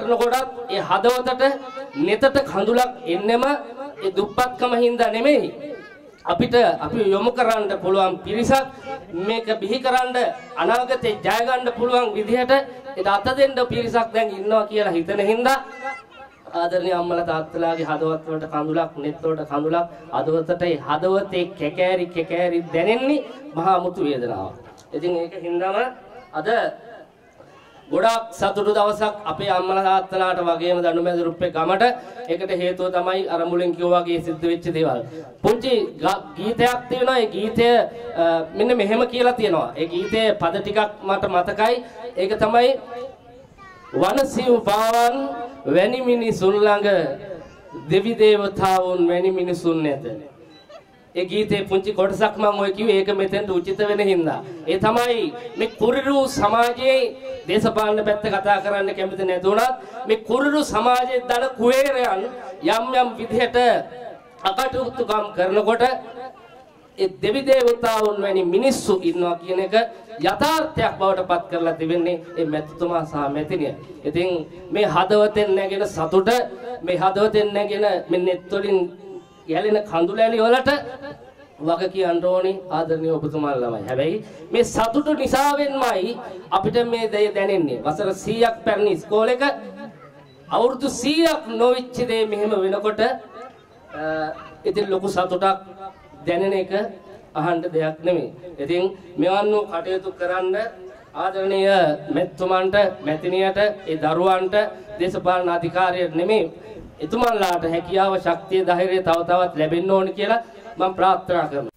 කරනකොටත් ඒ හදවතට neතට කඳුලක් එන්නෙම ඒ දුප්පත්කම හින්දා නෙමෙයි. අපි යොමු කරන්න පුළුවන් පිරිසක් මේක බිහි කරන්න අනාගතේ ජය ගන්න පුළුවන් විදිහට ඒක අත දෙන්න පිරිසක් දැන් ඉන්නවා කියලා හිතන හින්දා ආදරණීය අම්මලා තාත්තලාගේ හදවත් වලට කඳුලක් net වලට කඳුලක් හදවතේ කැකෑරි දැනෙන්නේ මහා මුතු වේදනාවක්. ඉතින් ඒක හින්දාම අද ගොඩාක් සතුටු දවසක් අපේ අම්මලා තාත්තලාට වගේම දඬුමැදුරුප්පේ ගමට. ඒකට හේතුව තමයි අර මුලින් කිව්වා වගේ සිද්ධ වෙච්ච දේවල්. පුංචි ගීතයක් තියෙනවා. ඒ ගීතය මෙන්න මෙහෙම කියලා තියෙනවා. ඒ ගීතයේ පද ටිකක් මට මතකයි. ඒක තමයි වනසිව් පාවන් වැනි මිනිසුන් ළඟ දෙවි දේවතාවුන් වැනි මිනිසුන් නැත. ඒ ගීතේ පුංචි කොටසක් මම ඔය කිව්වේ ඒක මෙතෙන්ට උචිත වෙන හින්දා. ඒ තමයි මේ කුරිරු සමාජයේ දේශපාලන පැත්ත කතා කරන්න කැමති නැතුණත් මේ කුරිරු සමාජයේ දන කුවේරයන් යම් විදිහට අකටයුතුකම් කරනකොට ඒ දෙවි දේවතාවුන් වැනි මිනිස්සු ඉන්නවා කියන එක යථාර්ථයක් බවට පත් කරලා තිබෙන්නේ ඒ මැතිතුමා සහ මැතිණිය. ඉතින් මේ හදවතෙන් නැගෙන සතුට මේ හදවතෙන් නැගෙන මේ net වලින් යැලෙන කඳුලැලි වලට වග කියන්න ඕනි ආදරණීය ඔබතුමාලමයි. හැබැයි මේ සතුට නිසාවෙන්මයි අපිට මේ දේ දැනෙන්නේ. වසර 100ක් පැරණි ඉස්කෝලේක අවුරුදු 100ක් නොවිච්ච දේ මෙහෙම වෙනකොට ඉතින් ලොකු සතුටක් දැනෙන එක අහන්න දෙයක් නෙමෙයි. ඉතින් මෙවන් වූ කටයුතු කරන්න ආදරණීය මෙතුමන්ට මැතිණියට ඒ දරුවන්ට දේශපාලන අධිකාරියට නෙමෙයි එතුමන්ලාට හැකියාව ශක්තිය ධෛර්යය තව තවත් ලැබෙන්න ඕන කියලා මම ප්‍රාර්ථනා කරනවා.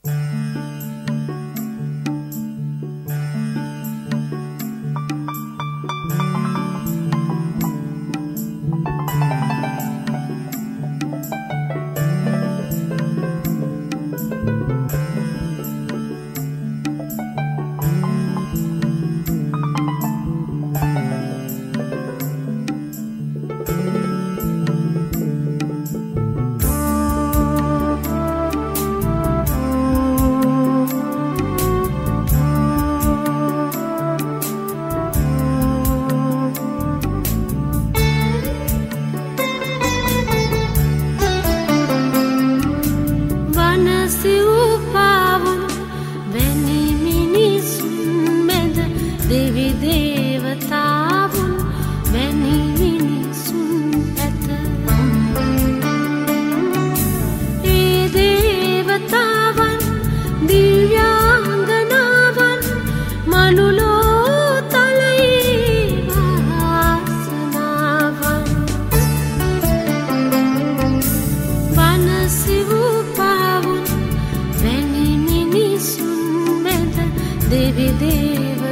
Devi Deva